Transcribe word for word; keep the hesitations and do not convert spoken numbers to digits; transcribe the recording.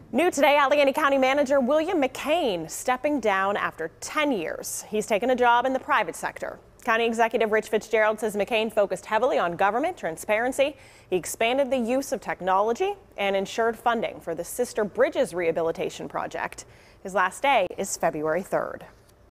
New today, Allegheny County Manager William McCain stepping down after ten years. He's taken a job in the private sector. County Executive Rich Fitzgerald says McCain focused heavily on government transparency. He expanded the use of technology and ensured funding for the Sister Bridges Rehabilitation Project. His last day is February third.